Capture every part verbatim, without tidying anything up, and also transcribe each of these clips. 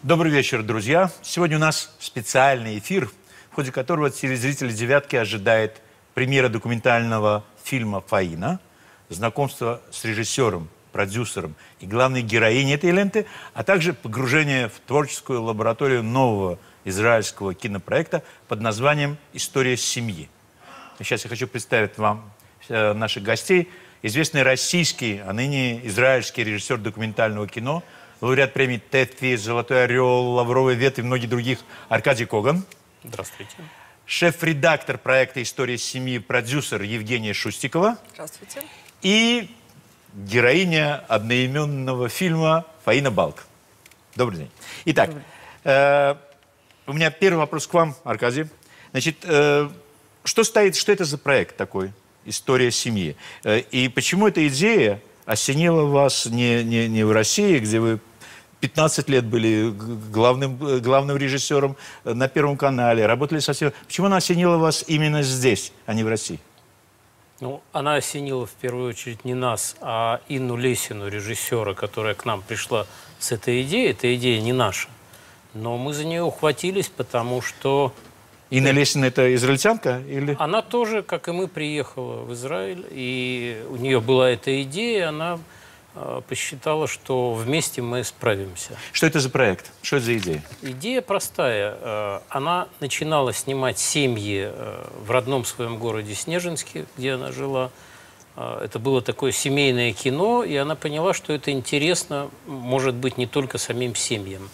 Добрый вечер, друзья. Сегодня у нас специальный эфир, в ходе которого телезрители «Девятки» ожидает премьера документального фильма «Фаина», знакомство с режиссером, продюсером и главной героиней этой ленты, а также погружение в творческую лабораторию нового израильского кинопроекта под названием «История семьи». Сейчас я хочу представить вам наших гостей. Известный российский, а ныне израильский режиссер документального кино, лауреат премии ТЭФИ, «Золотой орел», «Лавровый вет» и многих других Аркадий Коган. Здравствуйте. Шеф-редактор проекта «История семьи», продюсер Евгения Шустикова. Здравствуйте. И героиня одноименного фильма Фаина Балк. Добрый день. Итак, э, у меня первый вопрос к вам, Аркадий. Значит, э, что стоит, что это за проект такой, «История семьи»? Э, и почему эта идея осенила вас не, не, не в России, где вы пятнадцать лет были главным, главным режиссером на Первом канале, работали совсем... Почему она осенила вас именно здесь, а не в России? Ну, она осенила в первую очередь не нас, а Инну Лесину, режиссера, которая к нам пришла с этой идеей. Эта идея не наша. Но мы за нее ухватились, потому что... Инна Лесина — это израильтянка? Или... Она тоже, как и мы, приехала в Израиль, и у нее была эта идея, она э, посчитала, что вместе мы справимся. Что это за проект? Что это за идея? Идея простая. Э, она начинала снимать семьи э, в родном своем городе Снежинске, где она жила. Э, это было такое семейное кино, и она поняла, что это интересно, может быть, не только самим семьям.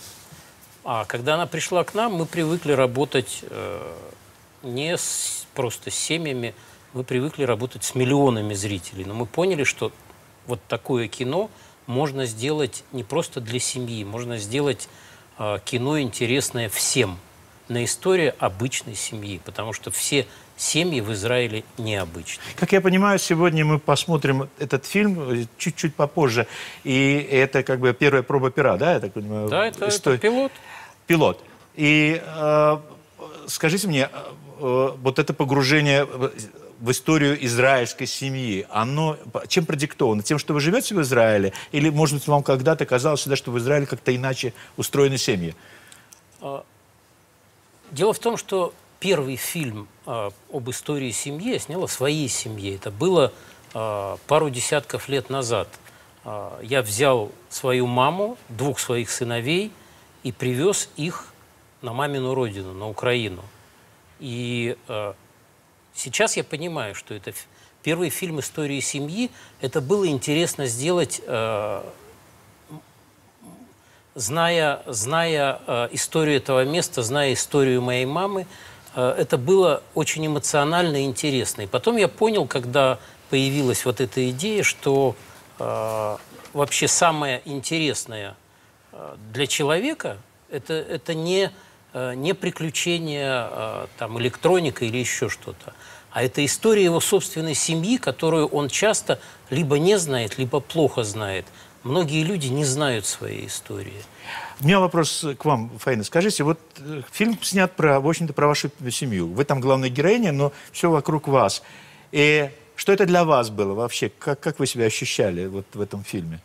А когда она пришла к нам, мы привыкли работать э, не с, просто с семьями, мы привыкли работать с миллионами зрителей. Но мы поняли, что вот такое кино можно сделать не просто для семьи, можно сделать э, кино интересное всем, на истории обычной семьи, потому что все семьи в Израиле необычные. Как я понимаю, сегодня мы посмотрим этот фильм чуть-чуть попозже, и это как бы первая проба пера, да, я так понимаю? Да, это, История... это пилот. Пилот. И э, скажите мне, э, вот это погружение в историю израильской семьи, оно чем продиктовано? Тем, что вы живете в Израиле? Или, может быть, вам когда-то казалось всегда, что в Израиле как-то иначе устроены семьи? Дело в том, что первый фильм э, об истории семьи я снял о своей семье. Это было э, пару десятков лет назад. Э, я взял свою маму, двух своих сыновей, и привез их на мамину родину, на Украину. И э, сейчас я понимаю, что это первый фильм истории семьи. Это было интересно сделать, э, зная, зная э, историю этого места, зная историю моей мамы. Э, это было очень эмоционально и интересно. И потом я понял, когда появилась вот эта идея, что э, вообще самое интересное для человека это, это не, не приключение там, электроника или еще что-то, а это история его собственной семьи, которую он часто либо не знает, либо плохо знает. Многие люди не знают своей истории. У меня вопрос к вам, Фаина. Скажите, вот фильм снят, про, в общем-то, про вашу семью. Вы там главная героиня, но все вокруг вас. И что это для вас было вообще? Как, как вы себя ощущали вот в этом фильме?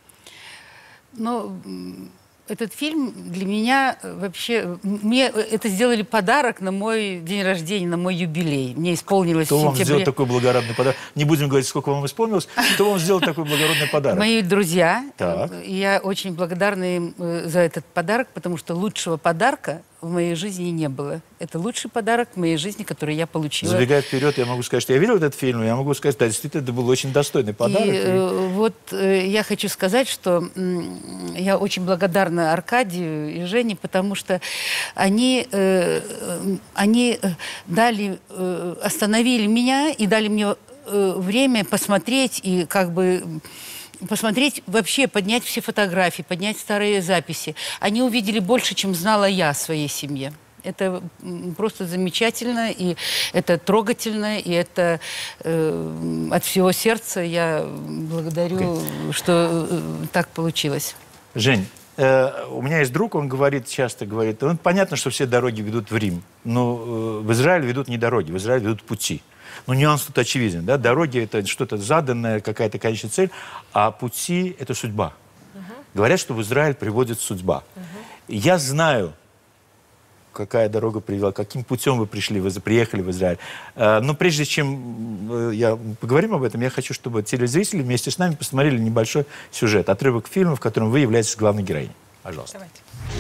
Ну, этот фильм для меня вообще... Мне это сделали подарок на мой день рождения, на мой юбилей. Мне исполнилось Кто в сентябре... вам сделал такой благородный подарок? Не будем говорить, сколько вам исполнилось. Кто вам сделал такой благородный подарок? Мои друзья. Так. Я очень благодарна им за этот подарок, потому что лучшего подарка в моей жизни не было. Это лучший подарок в моей жизни, который я получила. Забегая вперед, я могу сказать, что я видел этот фильм, и я могу сказать, да, действительно, это был очень достойный подарок. И, и... э, вот э, я хочу сказать, что э, я очень благодарна Аркадию и Жене, потому что они, э, они дали, э, остановили меня и дали мне э, время посмотреть и как бы... посмотреть, вообще поднять все фотографии, поднять старые записи. Они увидели больше, чем знала я о своей семье. Это просто замечательно, и это трогательно, и это э, от всего сердца я благодарю, okay. что э, так получилось. Жень, э, у меня есть друг, он говорит, часто говорит, ну, понятно, что все дороги ведут в Рим, но э, в Израиль ведут не дороги, в Израиль ведут пути. Но нюанс тут очевиден, да, дороги — это что-то заданное, какая-то конечная цель, а пути — это судьба. Uh-huh. Говорят, что в Израиль приводит судьба. Uh-huh. Я знаю, какая дорога привела, каким путем вы пришли, вы приехали в Израиль. Но прежде чем я поговорим об этом, я хочу, чтобы телезрители вместе с нами посмотрели небольшой сюжет, отрывок фильма, в котором вы являетесь главной героиней. Пожалуйста. Давайте.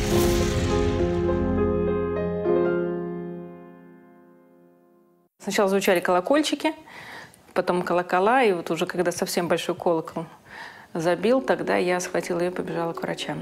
Сначала звучали колокольчики, потом колокола, и вот уже когда совсем большой колокол забил, тогда я схватила ее и побежала к врачам.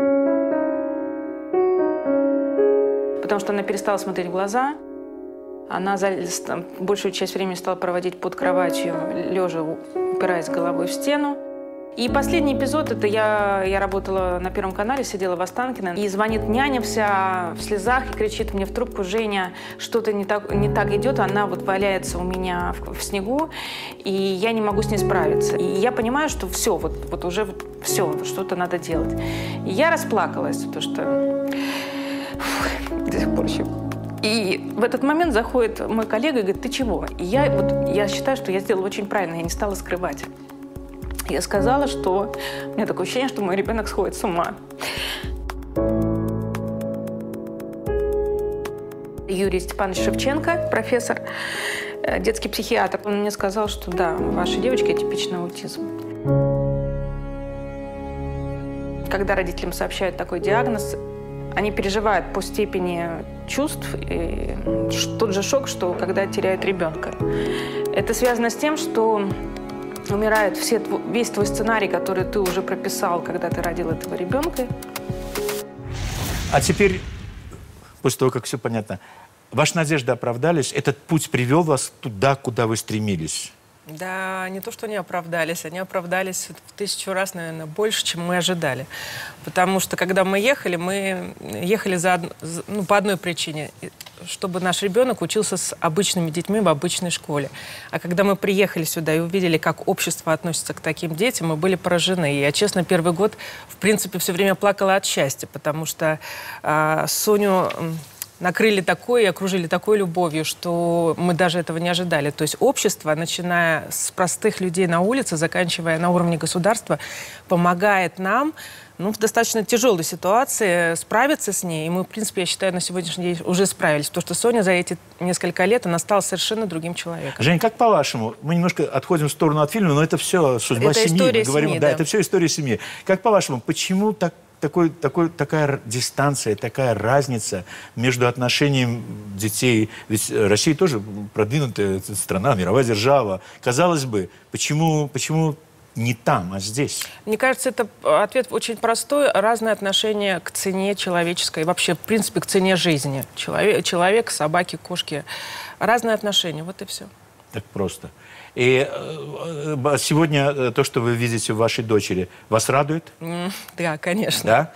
Потому что она перестала смотреть в глаза, она за, большую часть времени стала проводить под кроватью, лежа, упираясь головой в стену. И последний эпизод, это я, я работала на Первом канале, сидела в Останкино, и звонит няня вся в слезах и кричит мне в трубку: «Женя, что-то не так, не так идет, она вот валяется у меня в, в снегу, и я не могу с ней справиться». И я понимаю, что все, вот, вот уже вот все, вот что-то надо делать. И я расплакалась, потому что фух, до сих пор еще. И в этот момент заходит мой коллега и говорит: «Ты чего?» И я, вот, я считаю, что я сделала очень правильно, я не стала скрывать. Я сказала, что у меня такое ощущение, что мой ребенок сходит с ума. Юрий Степанович Шевченко, профессор, детский психиатр, он мне сказал, что да, у вашей девочки атипичный аутизм. Когда родителям сообщают такой диагноз, они переживают по степени чувств и тот же шок, что когда теряют ребенка. Это связано с тем, что умирает все, весь твой сценарий, который ты уже прописал, когда ты родил этого ребенка. А теперь, после того, как все понятно, ваши надежды оправдались? Этот путь привел вас туда, куда вы стремились? Да, не то, что они оправдались, они оправдались в тысячу раз, наверное, больше, чем мы ожидали. Потому что, когда мы ехали, мы ехали за, ну, по одной причине, чтобы наш ребенок учился с обычными детьми в обычной школе. А когда мы приехали сюда и увидели, как общество относится к таким детям, мы были поражены. И я, честно, первый год, в принципе, все время плакала от счастья, потому что а, Соню накрыли такой и окружили такой любовью, что мы даже этого не ожидали. То есть общество, начиная с простых людей на улице, заканчивая на уровне государства, помогает нам, ну, в достаточно тяжелой ситуации справиться с ней. И мы, в принципе, я считаю, на сегодняшний день уже справились. Потому что Соня за эти несколько лет, она стала совершенно другим человеком. Жень, как по-вашему? Мы немножко отходим в сторону от фильма, но это все судьба это семьи. История Мы говорим, семьи, да, да, это все история семьи. Как по-вашему, почему так Такой, такой, такая дистанция, такая разница между отношением детей? Ведь Россия тоже продвинутая страна, мировая держава. Казалось бы, почему, почему не там, а здесь? Мне кажется, это ответ очень простой. Разное отношение к цене человеческой, вообще, в принципе, к цене жизни. Человек, человек собаки, кошки. Разные отношения, вот и все. Так просто. И сегодня то, что вы видите в вашей дочери, вас радует? Mm, да, конечно. Да?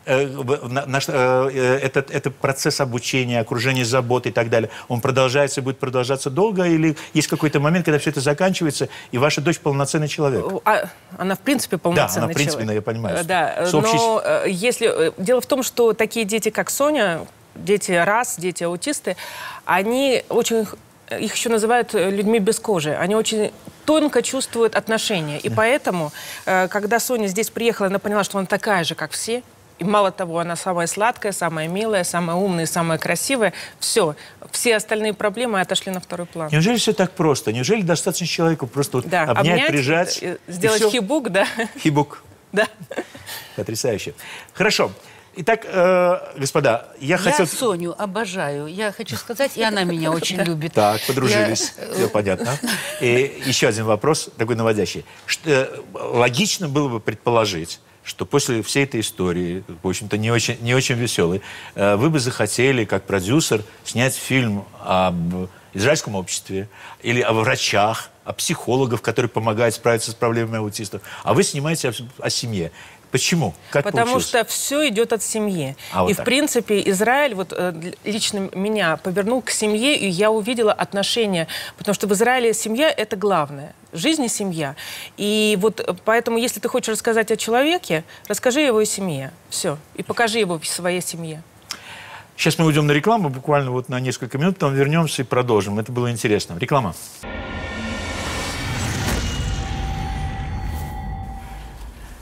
Этот, этот процесс обучения, окружения заботы и так далее, он продолжается, будет продолжаться долго? Или есть какой-то момент, когда все это заканчивается, и ваша дочь полноценный человек? А, она, в принципе, полноценный человек. Да, она, в принципе, человек. Я понимаю. Да, общей... но если... Дело в том, что такие дети, как Соня, дети РАС, дети аутисты, они очень... Их еще называют людьми без кожи. Они очень тонко чувствуют отношения. И поэтому, когда Соня здесь приехала, она поняла, что она такая же, как все. И мало того, она самая сладкая, самая милая, самая умная, самая красивая. Все. Все остальные проблемы отошли на второй план. Неужели все так просто? Неужели достаточно человеку просто вот да, обнять, обнять, прижать? Сделать хибук, да. Хибук. Да. Потрясающе. Хорошо. Итак, э, господа, я, я хотел... Я Соню обожаю. Я хочу сказать, и она меня очень любит. Так, подружились. Я... Все понятно. И еще один вопрос, такой наводящий. Что, логично было бы предположить, что после всей этой истории, в общем-то, не очень, не очень веселой, э, вы бы захотели, как продюсер, снять фильм об израильском обществе или о врачах, о психологах, которые помогают справиться с проблемами аутистов. А вы снимаете о, о семье. Почему? Как Потому получилось? что все идет от семьи. А, вот и, так. в принципе, Израиль вот, лично меня повернул к семье, и я увидела отношения. Потому что в Израиле семья – это главное. Жизнь и семья. И вот поэтому, если ты хочешь рассказать о человеке, расскажи его и семье. Все. И покажи его в своей семье. Сейчас мы уйдем на рекламу, буквально вот на несколько минут, потом вернемся и продолжим. Это было интересно. Реклама.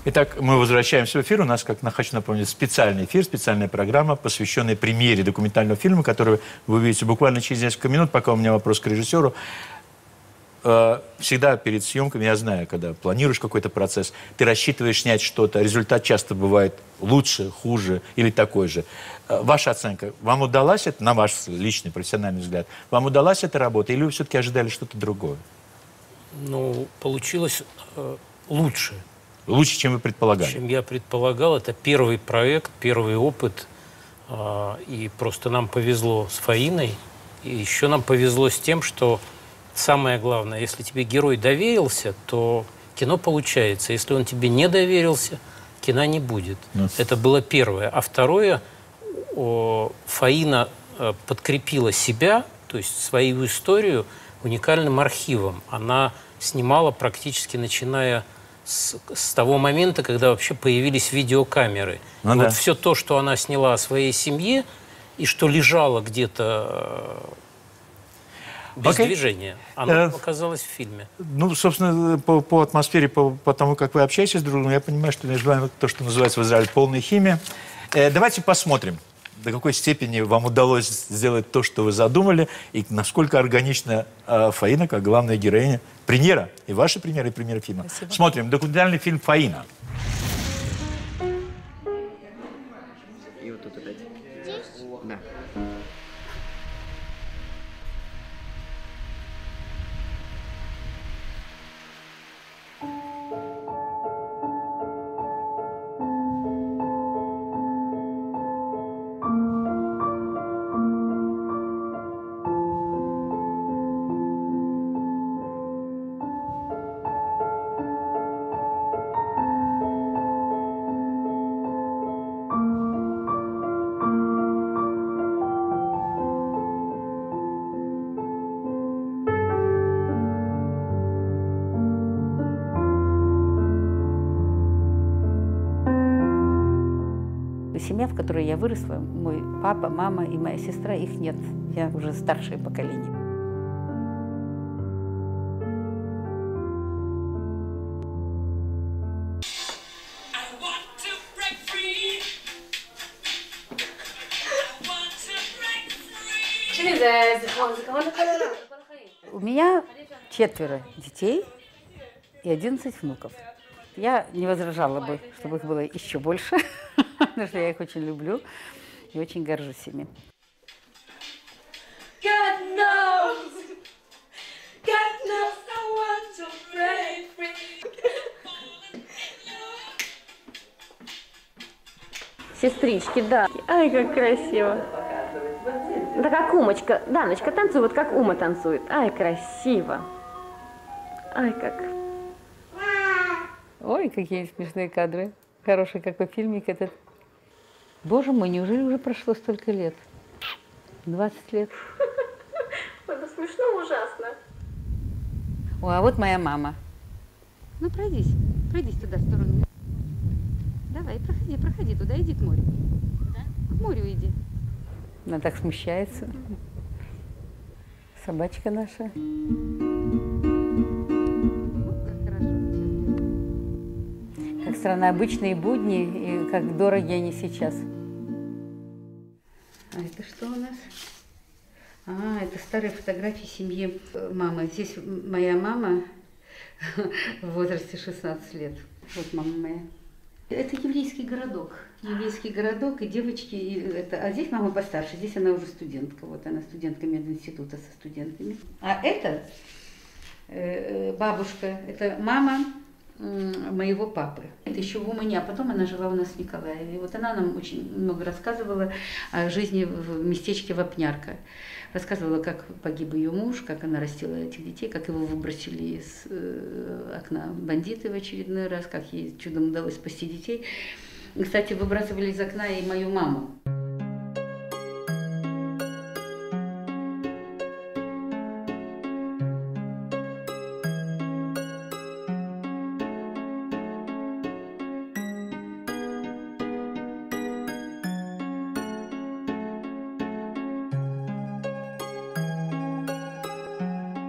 Итак, мы возвращаемся в эфир. У нас, как хочу напомнить, специальный эфир, специальная программа, посвященная премьере документального фильма, который вы увидите буквально через несколько минут. Пока у меня вопрос к режиссеру. Всегда перед съемками, я знаю, когда планируешь какой-то процесс, ты рассчитываешь снять что-то, результат часто бывает лучше, хуже или такой же. Ваша оценка, вам удалась это, на ваш личный профессиональный взгляд, вам удалась эта работа или вы все-таки ожидали что-то другое? Ну, получилось э, лучше. Лучше, чем вы предполагали? Чем я предполагал. Это первый проект, первый опыт. Э, и просто нам повезло с Фаиной. И еще нам повезло с тем, что самое главное, если тебе герой доверился, то кино получается. Если он тебе не доверился, кино не будет. Ну. Это было первое. А второе, о, Фаина э, подкрепила себя, то есть свою историю, уникальным архивом. Она снимала практически начиная с, с того момента, когда вообще появились видеокамеры. Ну, и да. вот все то, что она сняла о своей семье, и что лежало где-то без okay. движения, оно uh, показалось в фильме. Ну, собственно, по, по атмосфере, по, по тому, как вы общаетесь друг с другом, я понимаю, что между вами то, что называется в Израиле полная химия. Э, давайте посмотрим, до какой степени вам удалось сделать то, что вы задумали, и насколько органична э, Фаина, как главная героиня. Премьера, и ваша премьера, и премьера фильма. Спасибо. Смотрим документальный фильм «Фаина». И вот тут опять. Да. Семья, в которой я выросла, мой папа, мама и моя сестра, их нет. Я уже старшее поколение. У меня четверо детей и одиннадцать внуков. Я не возражала бы, чтобы их было еще больше, потому что я их очень люблю и очень горжусь ими. Сестрички, да. Ай, как красиво. Да как Умочка. Даночка, танцуй, вот как Ума танцует. Ай, красиво. Ай, как... Ой, какие смешные кадры. Хороший какой фильмик этот. Боже мой, неужели уже прошло столько лет? двадцать лет. Это смешно ужасно. О, а вот моя мама. Ну, пройдись. Пройдись туда, в сторону. Давай, проходи, проходи туда, иди к морю. Куда? К морю иди. Она так смущается. Собачка наша. Как странно, обычные будни, и как дороги они сейчас. А это что у нас? А, это старые фотографии семьи мамы. Здесь моя мама в возрасте шестнадцати лет. Вот мама моя. Это еврейский городок. Еврейский городок, и девочки, и это, а здесь мама постарше, здесь она уже студентка. Вот она студентка мединститута со студентами. А это э, бабушка, это мама моего папы. Это еще в Умане, а потом она жила у нас в Николаеве. И вот она нам очень много рассказывала о жизни в местечке Вапнярка. Рассказывала, как погиб ее муж, как она растила этих детей, как его выбросили из э, окна бандиты в очередной раз, как ей чудом удалось спасти детей. И, кстати, выбрасывали из окна и мою маму.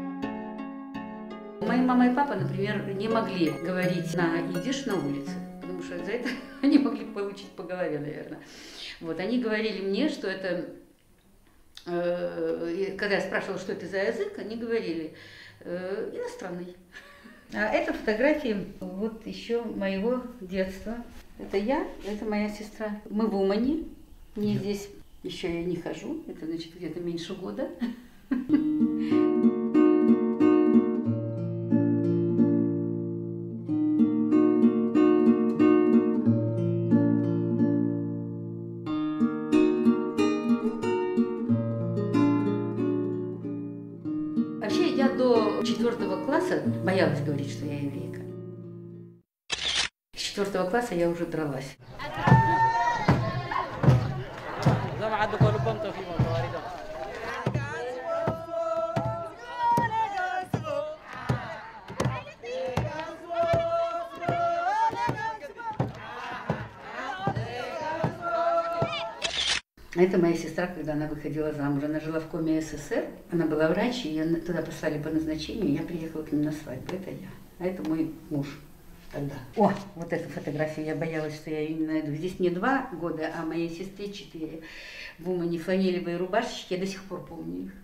Мои мама и папа, например, не могли говорить на идиш на улице, потому слушают. За это они могли получить по голове, наверное. Вот, они говорили мне, что это... Э, когда я спрашивала, что это за язык, они говорили, э, иностранный. А это фотографии вот еще моего детства. Это я, это моя сестра. Мы в Умане. Мне здесь еще я не хожу. Это значит где-то меньше года. Вообще я до четвертого класса боялась говорить, что я еврейка. С четвертого класса я уже дралась. Это моя сестра, когда она выходила замуж. Она жила в Коме СССР, она была врач, и ее туда послали по назначению, я приехала к ним на свадьбу. Это я. А это мой муж тогда. О, вот эту фотографию, я боялась, что я ее не найду. Здесь мне два года, а моей сестре четыре. В Умане фланелевые рубашечки, я до сих пор помню их.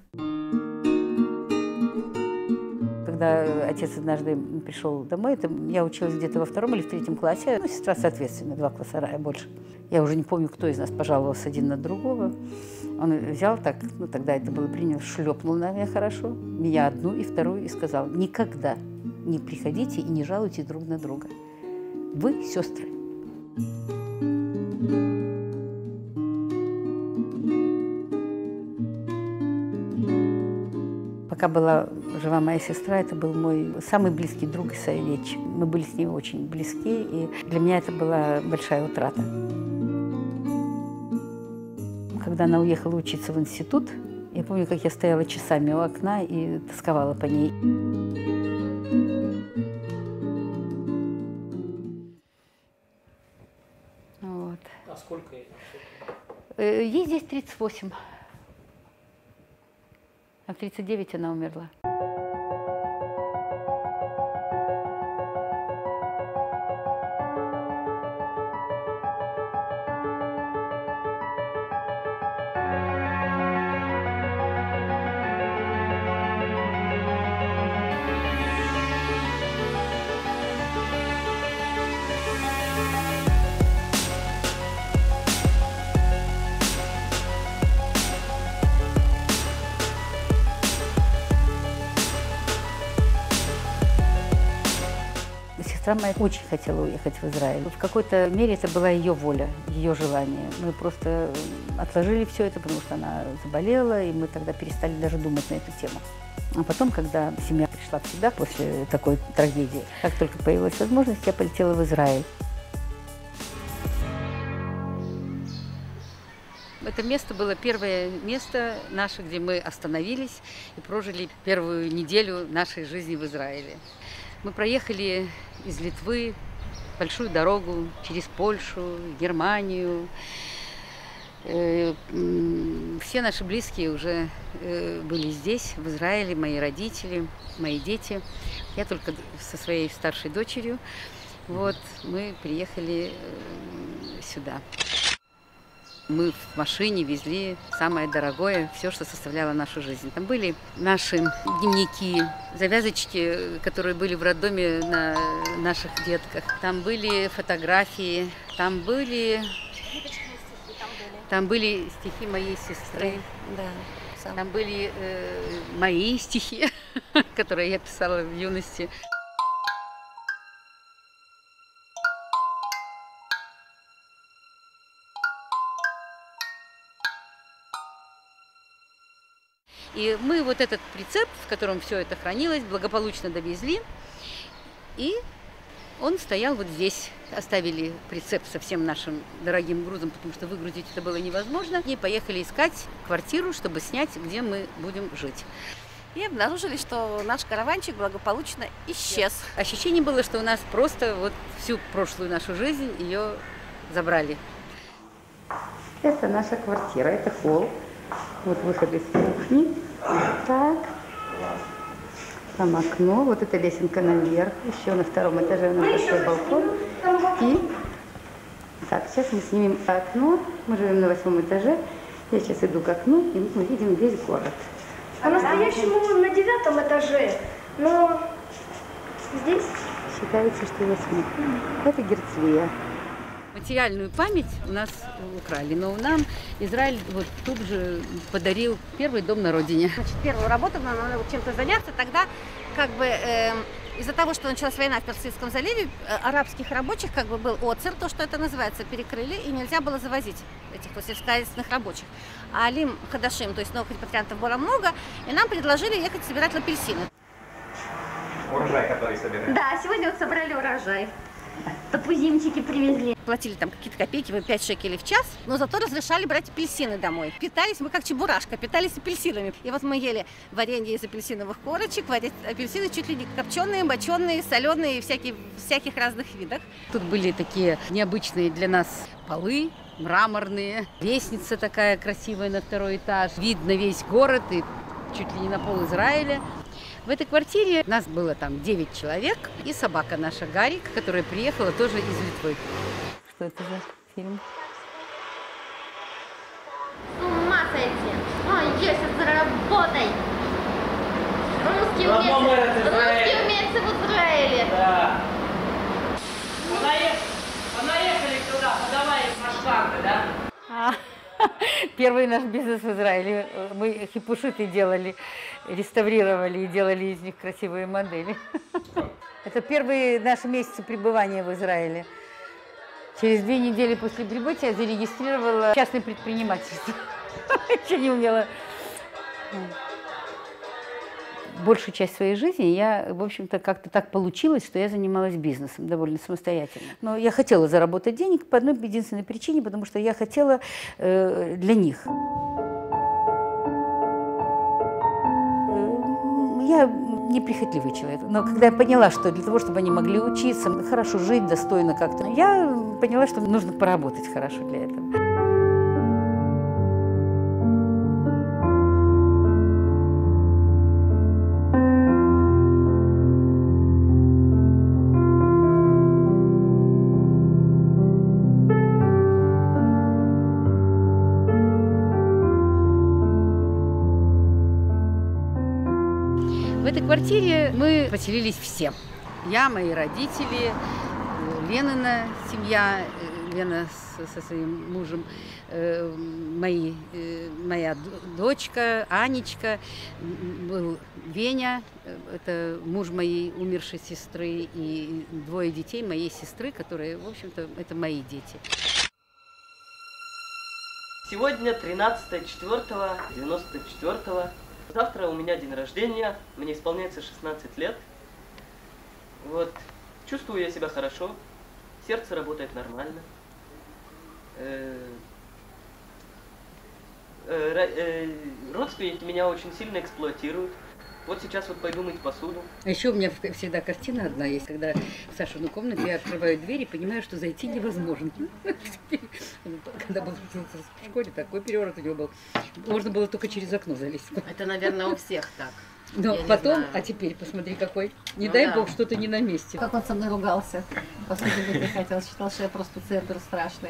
Когда отец однажды пришел домой, это я училась где-то во втором или в третьем классе, ну, сестра, соответственно, два класса больше. Я уже не помню, кто из нас пожаловался один на другого. Он взял так, ну, тогда это было принято, шлепнул на меня хорошо, меня одну и вторую, и сказал: никогда не приходите и не жалуйтесь друг на друга. Вы сестры. Пока была жива моя сестра, это был мой самый близкий друг и советчик. Мы были с ней очень близки, и для меня это была большая утрата. Когда она уехала учиться в институт, я помню, как я стояла часами у окна и тосковала по ней. Вот. А сколько ей? Ей здесь тридцать восемь. А в тридцать девять она умерла. Сестра моя очень хотела уехать в Израиль. В какой-то мере это была ее воля, ее желание. Мы просто отложили все это, потому что она заболела, и мы тогда перестали даже думать на эту тему. А потом, когда семья пришла в себя после такой трагедии, как только появилась возможность, я полетела в Израиль. Это место было первое место наше, где мы остановились и прожили первую неделю нашей жизни в Израиле. Мы проехали из Литвы большую дорогу через Польшу, Германию. Все наши близкие уже были здесь, в Израиле, мои родители, мои дети. Я только со своей старшей дочерью. Вот, мы приехали сюда. Мы в машине везли самое дорогое, все, что составляло нашу жизнь. Там были наши дневники, завязочки, которые были в роддоме на наших детках. Там были фотографии, там были, там были стихи моей сестры. Да, там были э, мои стихи, которые я писала в юности. И мы вот этот прицеп, в котором все это хранилось, благополучно довезли. И он стоял вот здесь. Оставили прицеп со всем нашим дорогим грузом, потому что выгрузить это было невозможно. И поехали искать квартиру, чтобы снять, где мы будем жить. И обнаружили, что наш караванчик благополучно исчез. Ощущение было, что у нас просто вот всю прошлую нашу жизнь ее забрали. Это наша квартира, это холл. Вот выход из кухни. Так. Там окно. Вот эта лесенка наверх. Еще на втором этаже у нас большой балкон. И Так, сейчас мы снимем окно. Мы живем на восьмом этаже. Я сейчас иду к окну, и мы видим весь город. По-настоящему на девятом этаже, но здесь... Считается, что восьмой. Это Герцлия. Материальную память у нас украли, но нам Израиль вот тут же подарил первый дом на родине. Значит, первую работу нам надо чем-то заняться. Тогда как бы э, из-за того, что началась война в Персидском заливе, э, арабских рабочих как бы был оцер, то, что это называется, перекрыли, и нельзя было завозить этих вот сельскохозяйственных рабочих. А Алим Хадашим, то есть новых репатриантов было много, и нам предложили ехать собирать апельсины. Урожай, который собираем. Да, сегодня вот собрали урожай. Топузимчики привезли. Платили там какие-то копейки, пять шекелей в час, но зато разрешали брать апельсины домой. Питались мы как чебурашка, питались апельсинами. И вот мы ели варенье из апельсиновых корочек, варить апельсины чуть ли не копченые, моченые, соленые, всякие, всяких разных видах. Тут были такие необычные для нас полы, мраморные, лестница такая красивая на второй этаж. Видно весь город и чуть ли не на пол Израиля. В этой квартире нас было там девять человек и собака наша Гарик, которая приехала тоже из Литвы. Что это за фильм? С ума сойти! Ой, есть, заработай! Русские умельцы, русские умельцы в Израиле! Да. Понаехали туда, подавай машканты, да? Первый наш бизнес в Израиле. Мы хипушиты делали, реставрировали и делали из них красивые модели. Это первые наши месяцы пребывания в Израиле. Через две недели после прибытия я зарегистрировала частное предпринимательство. Еще не умела. Большую часть своей жизни я, в общем-то, как-то так получилось, что я занималась бизнесом довольно самостоятельно. Но я хотела заработать денег по одной единственной причине, потому что я хотела э, для них. Я неприхотливый человек, но когда я поняла, что для того, чтобы они могли учиться, хорошо жить, достойно как-то, я поняла, что нужно поработать хорошо для этого. В этой квартире мы поселились все. Я, мои родители, Ленина семья, Лена со, со своим мужем, э, мои, э, моя дочка Анечка, был Веня, это муж моей умершей сестры, и двое детей моей сестры, которые, в общем-то, это мои дети. Сегодня тринадцатое четвёртого девяносто четвёртого. Завтра у меня день рождения, мне исполняется шестнадцать лет. Вот. Чувствую я себя хорошо, сердце работает нормально. Э, э, э, родственники меня очень сильно эксплуатируют. Вот сейчас вот пойду мыть посуду. А еще у меня всегда картина одна есть, когда в Сашину комнату я открываю дверь и понимаю, что зайти невозможно. Когда был в школе, такой переворот у него был. Можно было только через окно залезть. Это, наверное, у всех так. Но потом, а теперь посмотри какой. Не дай бог, что-то не на месте. Как он со мной ругался. Посуду быть не хотел, считал, что я просто центр страшный.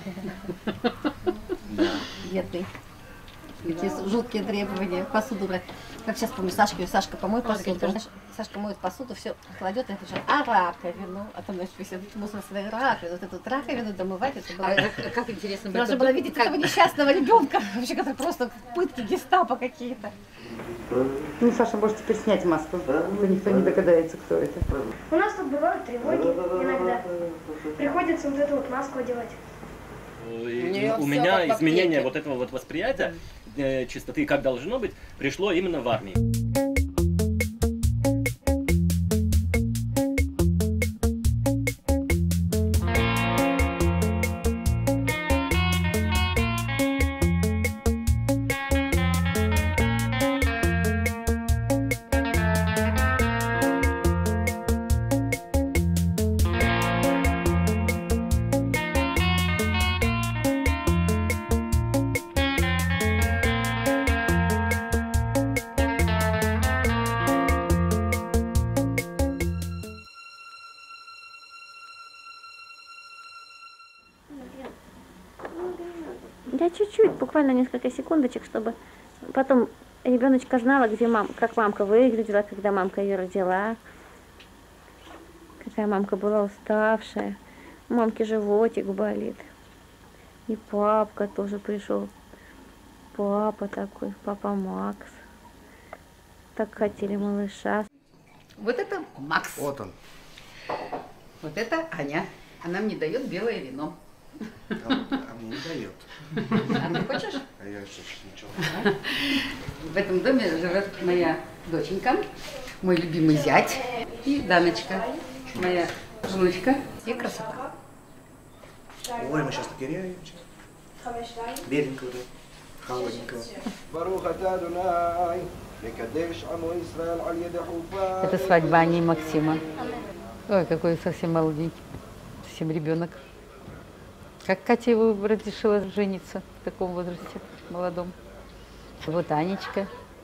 Бедный. Какие жуткие требования. Посуду брать. Как сейчас помню, Сашка, Сашка, помой посуду. Сашка моет посуду, все кладет, и это же, а раковину. А там, значит, весь этот мусор своей раковины. Вот эту раковину домывать, это было... А как интересно было. Должна была видеть этого несчастного ребенка, вообще, который просто пытки гестапо какие-то. Ну, Саша, может теперь снять маску. Никто не догадается, кто это. У нас тут бывают тревоги иногда. Приходится вот эту вот маску одевать. У меня изменение вот этого вот восприятия э, чистоты, как должно быть, пришло именно в армии. Я чуть-чуть, буквально несколько секундочек, чтобы потом ребеночка знала, где мам, как мамка выглядела, когда мамка ее родила. Какая мамка была уставшая. У мамки животик болит. И папка тоже пришел. Папа такой, папа Макс. Так хотели малыша. Вот это Макс. Вот он. Вот это Аня. Она мне дает белое вино. А, а мне не дает. А ты хочешь? А я что, ничего. В этом доме живет моя доченька, мой любимый зять и Даночка, моя внучка. И красота. Ой, мы сейчас нагоряемся. Беленького, да? Холодненького. Это свадьба Ани и Максима. Ой, какой совсем молоденький, совсем ребенок. Как Катя его разрешила жениться в таком возрасте, молодом. Вот Анечка.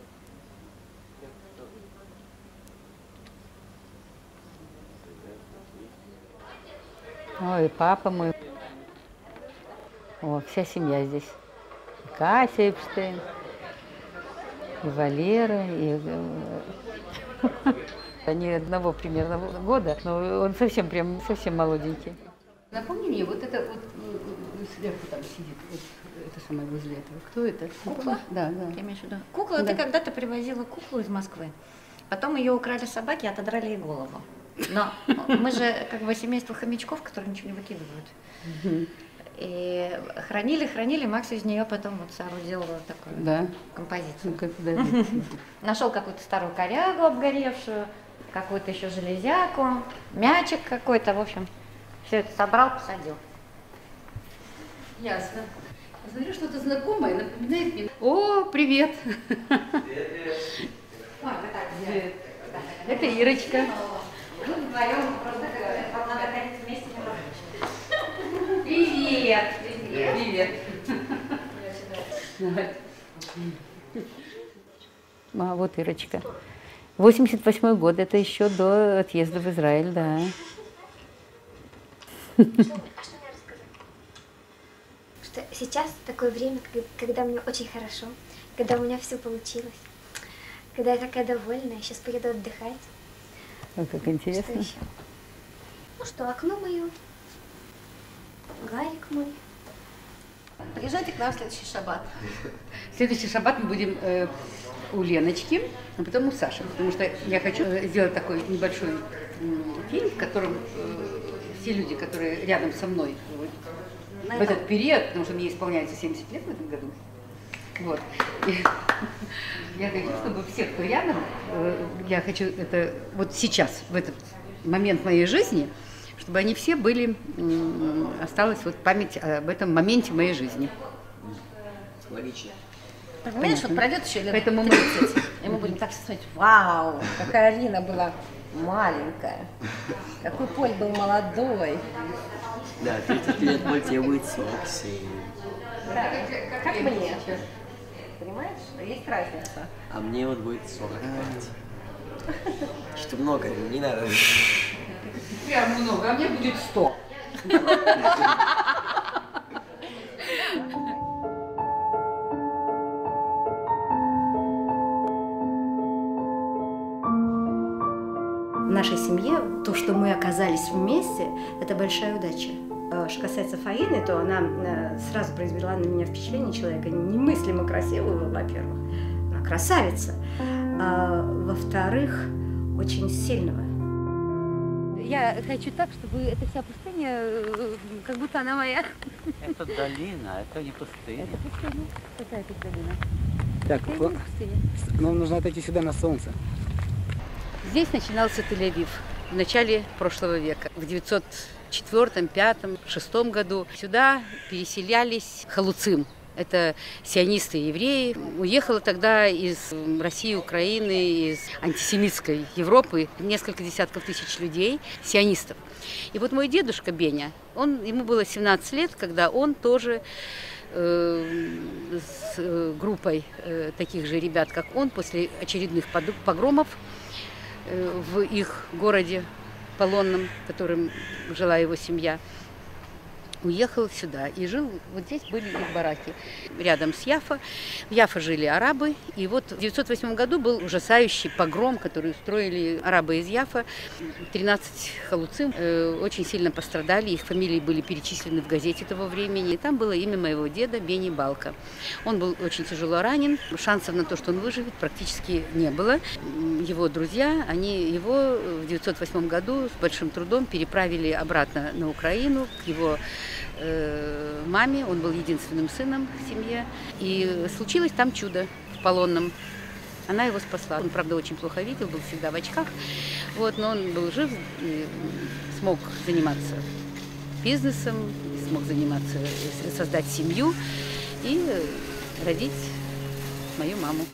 Ой, папа мой. О, вся семья здесь. И Катя Эпштейн, и Валера, и... Они одного примерно года, но он совсем прям совсем молоденький. Напомни мне, вот это вот сверху там сидит, вот это самое возле этого. Кто это? Кукла? Да, да. Я имею в виду. Кукла, Да. ты когда-то привозила куклу из Москвы. Потом ее украли собаки, отодрали ей голову. Но мы же как бы семейство хомячков, которые ничего не выкидывают. И хранили, хранили, Макс из нее потом вот соорудил вот такую Да. композицию. Ну, да. Нашел какую-то старую корягу обгоревшую, какую-то еще железяку, мячик какой-то, в общем, все это собрал, посадил. Ясно. Смотрю, что-то знакомое, напоминает мне. О, привет! Привет. Это Ирочка. Мы вдвоем просто вам надо ходить вместе. Привет! Привет! А вот Ирочка. восемьдесят восьмой год, это еще до отъезда в Израиль, да. Что сейчас такое время, когда мне очень хорошо, когда у меня все получилось, когда я такая довольная, сейчас поеду отдыхать. О, как интересно. Что еще? Ну что, окно мое, Гарик мой. Приезжайте к нам в следующий шаббат. Следующий шаббат мы будем э, у Леночки, а потом у Саши, потому что я хочу э, сделать такой небольшой э, фильм, в котором э, все люди, которые рядом со мной вот, в этот период, потому что мне исполняется семьдесят лет в этом году, вот. И я хочу, чтобы все, кто рядом, э, я хочу это вот сейчас, в этот момент моей жизни, чтобы они все были, м, осталась вот память об этом моменте моей жизни. Логично. Понимаешь, вот пройдет еще лет Поэтому мы- тридцать, и мы будем так смотреть, вау, какая Алина была маленькая, какой Поль был молодой. Да, тридцать лет будет тебе будет сорок семь. Да, как мне. Понимаешь, есть разница. А мне вот будет сорок пять. Что много, не надо. Прям много, а мне будет сто. В нашей семье то, что мы оказались вместе, это большая удача. А что касается Фаины, то она э, сразу произвела на меня впечатление человека немыслимо красивого, во-первых, она красавица, а во-вторых, очень сильного. Я хочу так, чтобы эта вся пустыня, э, как будто она моя. Это долина, это не пустыня. Это пустыня. Какая тут долина? Так, Это вот, не пустыня. нам нужно отойти сюда на солнце. Здесь начинался Тель-Авив в начале прошлого века, в девятьсот четвёртом, пятом, шестом году. Сюда переселялись халуцим. Это сионисты и евреи. Уехало тогда из России, Украины, из антисемитской Европы несколько десятков тысяч людей, сионистов. И вот мой дедушка Беня, он, ему было семнадцать лет, когда он тоже э, с э, группой э, таких же ребят, как он, после очередных погромов э, в их городе Полонном, в котором жила его семья, уехал сюда и жил, вот здесь были их бараки, рядом с Яффа. В Яффа жили арабы, и вот в девятьсот восьмом году был ужасающий погром, который устроили арабы из Яффа. тринадцать халуцим э, очень сильно пострадали, их фамилии были перечислены в газете того времени, и там было имя моего деда Бени Балка. Он был очень тяжело ранен, шансов на то, что он выживет, практически не было. Его друзья, они его в девятьсот восьмом году с большим трудом переправили обратно на Украину к его э, маме. Он был единственным сыном в семье. И случилось там чудо в Полонном. Она его спасла. Он, правда, очень плохо видел, был всегда в очках. Вот, но он был жив и смог заниматься бизнесом, смог заниматься, создать семью и родить мою маму.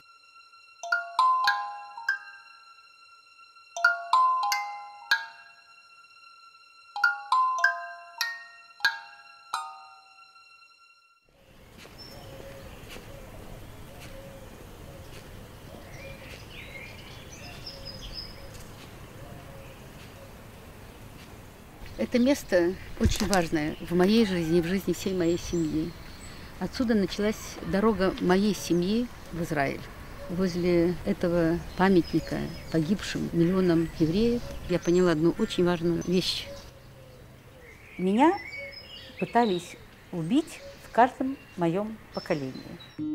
Это место очень важное в моей жизни и в жизни всей моей семьи. Отсюда началась дорога моей семьи в Израиль. Возле этого памятника погибшим миллионам евреев я поняла одну очень важную вещь. Меня пытались убить в каждом моем поколении.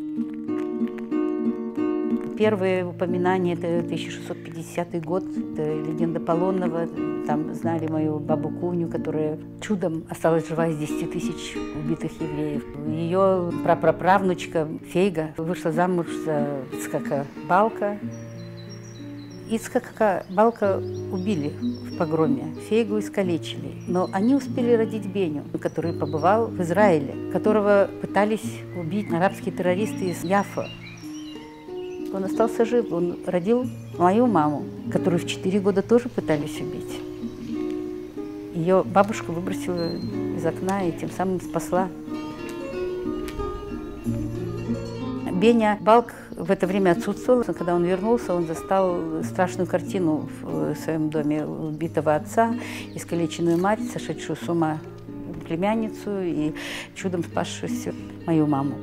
Первые упоминания – это тысяча шестьсот пятидесятый год, это легенда Полонного. Там знали мою бабу Куню, которая чудом осталась жива из десяти тысяч убитых евреев. Ее прапраправнучка Фейга вышла замуж за Ицхака Балка. Ицхака Балка убили в погроме, Фейгу искалечили. Но они успели родить Беню, который побывал в Израиле, которого пытались убить арабские террористы из Яффа. Он остался жив, он родил мою маму, которую в четыре года тоже пытались убить. Ее бабушка выбросила из окна и тем самым спасла. Беня Балк в это время отсутствовал. Когда он вернулся, он застал страшную картину в своем доме: убитого отца, искалеченную мать, сошедшую с ума племянницу и чудом спасшуюся мою маму.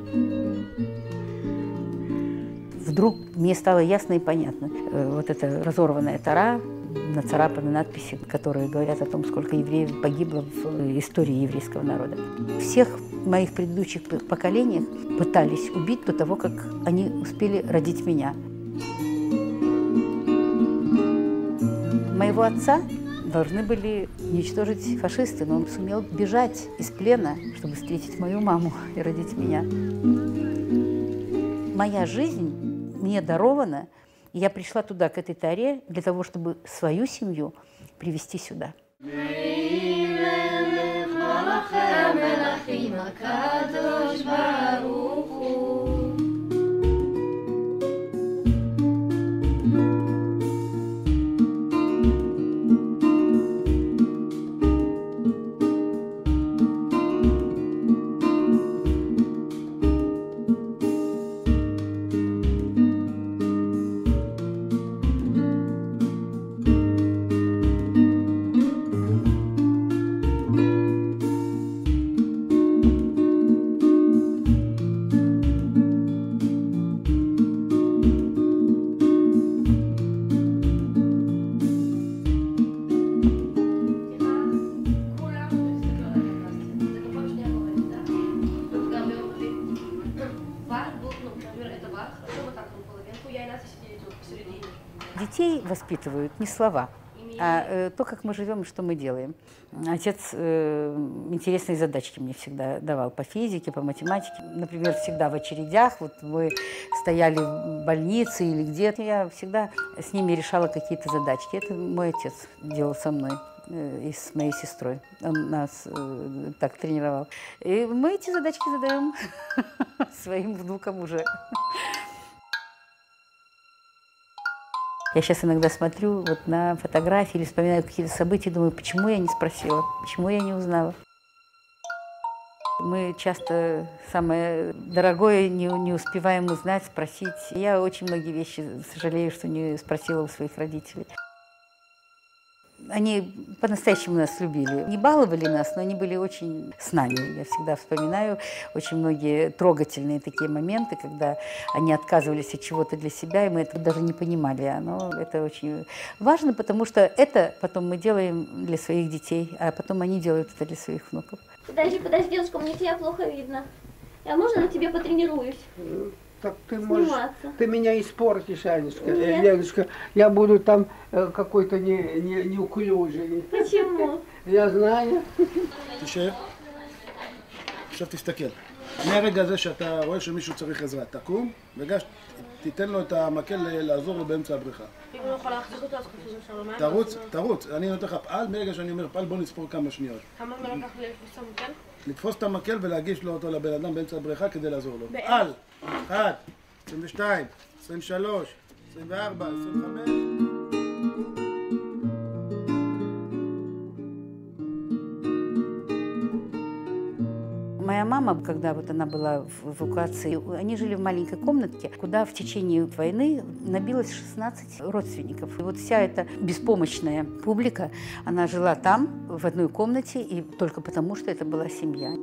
Вдруг мне стало ясно и понятно. Вот эта разорванная Тора, нацарапаны надписи, которые говорят о том, сколько евреев погибло в истории еврейского народа. Всех моих предыдущих поколениях пытались убить до того, как они успели родить меня. Моего отца должны были уничтожить фашисты, но он сумел бежать из плена, чтобы встретить мою маму и родить меня. Моя жизнь мне дарована, и я пришла туда, к этой Торе, для того, чтобы свою семью привести сюда. Детей воспитывают не слова, а э, то, как мы живем и что мы делаем. Отец э, интересные задачки мне всегда давал по физике, по математике. Например, всегда в очередях. Вот мы стояли в больнице или где-то. Я всегда с ними решала какие-то задачки. Это мой отец делал со мной э, и с моей сестрой. Он нас э, так тренировал. И мы эти задачки задаем своим внукам уже. Я сейчас иногда смотрю вот на фотографии или вспоминаю какие-то события, думаю, почему я не спросила, почему я не узнала. Мы часто самое дорогое не, не успеваем узнать, спросить. Я очень многие вещи сожалею, что не спросила у своих родителей. Они по-настоящему нас любили. Не баловали нас, но они были очень с нами. Я всегда вспоминаю очень многие трогательные такие моменты, когда они отказывались от чего-то для себя, и мы это даже не понимали. Но это очень важно, потому что это потом мы делаем для своих детей, а потом они делают это для своих внуков. Подожди, подожди, девушка, мне тебя плохо видно. А можно на тебе потренируюсь? Так ты можешь, Сниматься. ты меня испортишь, Анечка, Нет. Леночка. Я буду там э, какой-то не, не, неуклюжий. Почему? Я знаю. תשב, עכשיו תסתכל. מהרגע הזה שאתה רואה שמישהו צריך עזרה, תקום, וגש, תיתן לו את המקל לעזור לו באמצע הבריכה. אם הוא לא יכול להחזיק אותו, אז חושבים שם למים? תרוץ, תרוץ, אני נותן לך פעל, מרגע שאני אומר פעל בוא נספור כמה שניות. כמה זמן לקח לי לתפוס את המקל? לתפוס את המקל ולהגיש לו אותו לבן אדם באמצע הבריכה כדי לעזור לו. באמצע? פעל, אחת, עשרים ושתיים, עשרים ושלוש, עשרים וארבע, עשרים וחמש. Моя мама, когда вот она была в эвакуации, они жили в маленькой комнатке, куда в течение войны набилось шестнадцать родственников. И вот вся эта беспомощная публика, она жила там, в одной комнате, и только потому, что это была семья.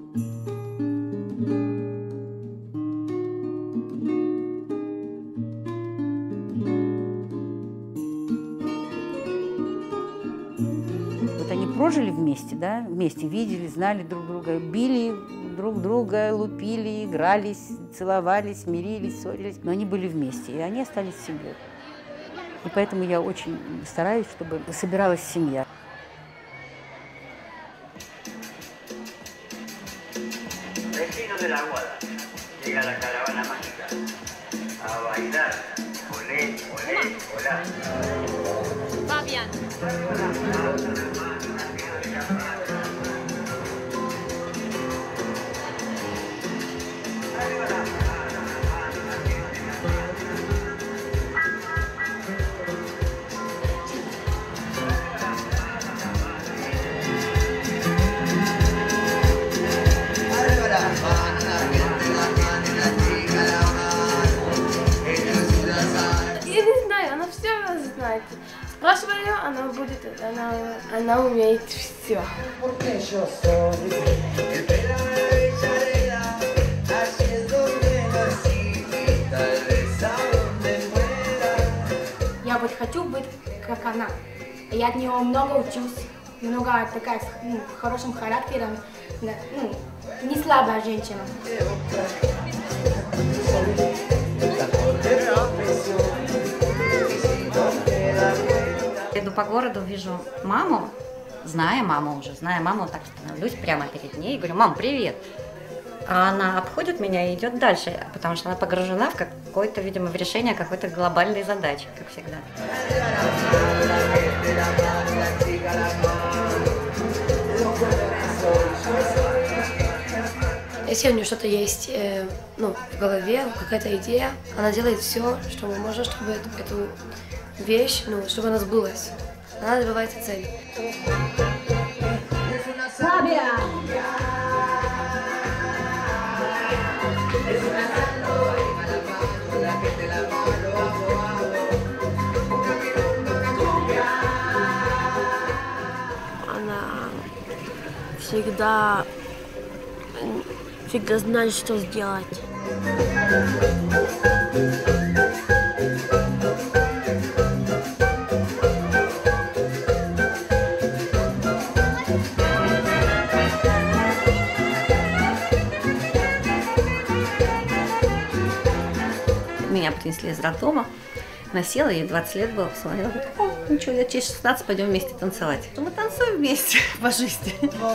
Прожили вместе, да, вместе видели, знали друг друга, били друг друга, лупили, игрались, целовались, мирились, ссорились, но они были вместе, и они остались семьей. И поэтому я очень стараюсь, чтобы собиралась семья. Я не знаю, она все знает. Спрашивай ее, она будет, она, она умеет все. Я вот хочу быть как она. Я от нее много учусь, много такая, ну, хорошим характером, да, ну, не слабая женщина. Иду по городу, вижу маму, зная маму уже, зная маму, так становлюсь прямо перед ней и говорю: мам, привет. А она обходит меня и идет дальше, потому что она погружена в какое-то, видимо, в решение какой-то глобальной задачи, как всегда. Если у нее что-то есть, э, ну, в голове, какая-то идея, она делает все, что можно, чтобы эту, эту вещь, ну, чтобы она сбылась. Она добивается цели. Она всегда, всегда знает, что сделать. Меня принесли из роддома, носила, ей двадцать лет было, посмотрела, говорит: о, ну что, я через шестнадцать пойдем вместе танцевать. Мы танцуем вместе по жизни.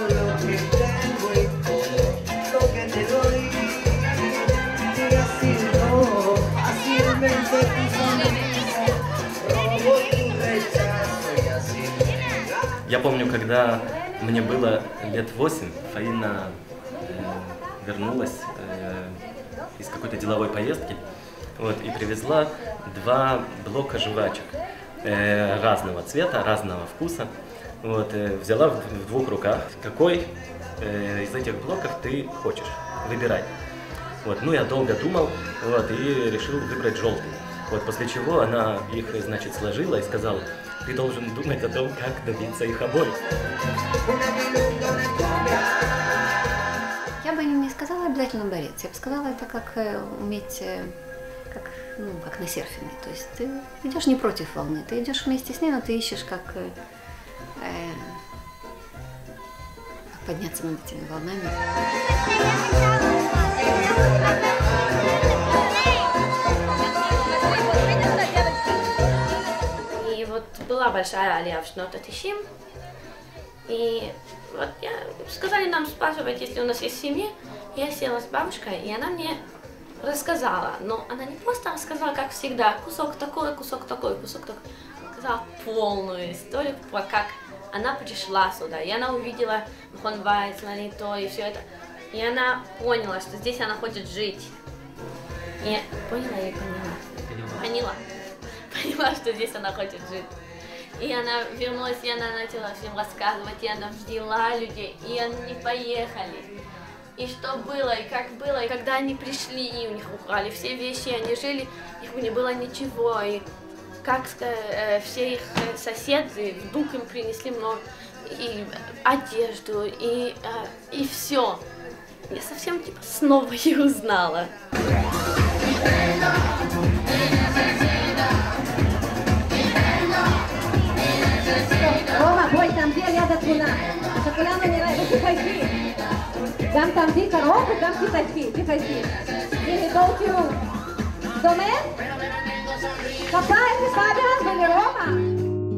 Я помню, когда мне было лет восемь, Фаина э, вернулась э, из какой-то деловой поездки, вот, и привезла два блока жвачек э, разного цвета, разного вкуса. Вот, э, взяла в, в двух руках. Какой э, из этих блоков ты хочешь? Выбирай. Вот, ну, я долго думал, вот, и решил выбрать желтый. Вот, после чего она их, значит, сложила и сказала: ты должен думать о том, как добиться их обоих. Я бы не сказала обязательно борец. Я бы сказала, это как э, уметь, э, как, ну, как на серфинге. То есть ты идешь не против волны, ты идешь вместе с ней, но ты ищешь, как, э, э, как подняться над этими волнами. И вот была большая алия в Шнот-Атишим. И вот я, сказали нам спрашивать, если у нас есть семья. Я села с бабушкой, и она мне рассказала. Но она не просто рассказала, как всегда, кусок такой, кусок такой, кусок такой. Рассказала полную историю, про как она пришла сюда. И она увидела Хонвайц, Лалито и все это. И она поняла, что здесь она хочет жить. И поняла и поняла. Поняла. Поняла, что здесь она хочет жить. И она вернулась, и она начала всем рассказывать, и она взяла людей, и они поехали. И что было, и как было, и когда они пришли, и у них украли все вещи, они жили, их не было ничего, и как э, все их соседи вдруг им принесли много, и одежду, и, э, и все. Я совсем типа снова их узнала. רומא, בואי תעמדי על יד התמונה, שכולנו נראה, ותחייכי. גם תעמדי קרוב וגם תחייכי, תחייכי. הנה, בואו תראו. דומה? כפיים לפאביאן ולרומא.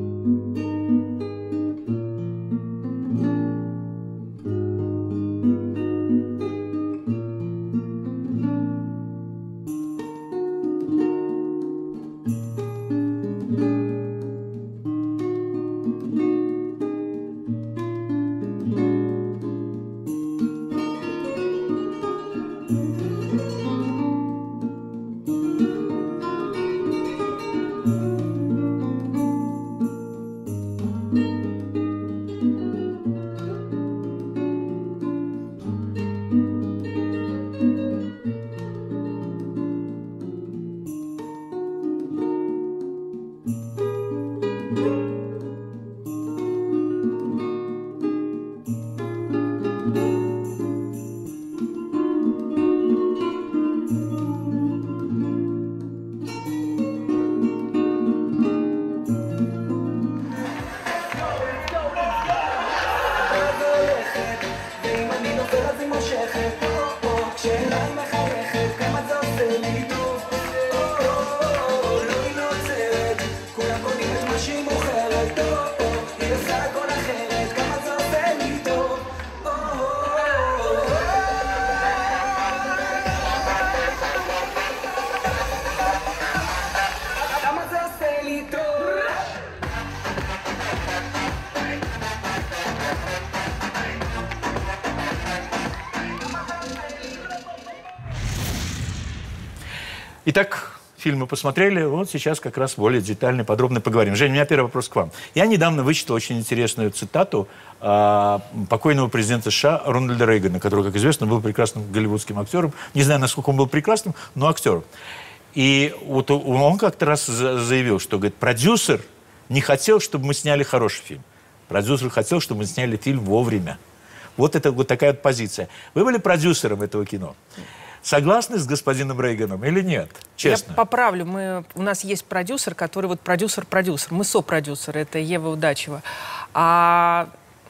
Итак, фильм мы посмотрели, вот сейчас как раз более детально и подробно поговорим. Женя, у меня первый вопрос к вам. Я недавно вычитал очень интересную цитату э, покойного президента США Рональда Рейгана, который, как известно, был прекрасным голливудским актером. Не знаю, насколько он был прекрасным, но актером. И вот он как-то раз заявил, что, говорит, продюсер не хотел, чтобы мы сняли хороший фильм. Продюсер хотел, чтобы мы сняли фильм вовремя. Вот это вот такая вот позиция. Вы были продюсером этого кино. Согласны с господином Рейганом или нет? Честно. Я поправлю. Мы, у нас есть продюсер, который вот продюсер-продюсер. Мы сопродюсеры. Это Ева Удачева. А